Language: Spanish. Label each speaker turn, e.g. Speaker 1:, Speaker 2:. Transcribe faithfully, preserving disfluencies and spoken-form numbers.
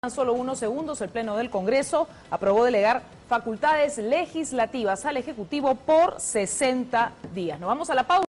Speaker 1: solo unos segundos, el Pleno del Congreso aprobó delegar facultades legislativas al Ejecutivo por sesenta días. Nos vamos a la pausa.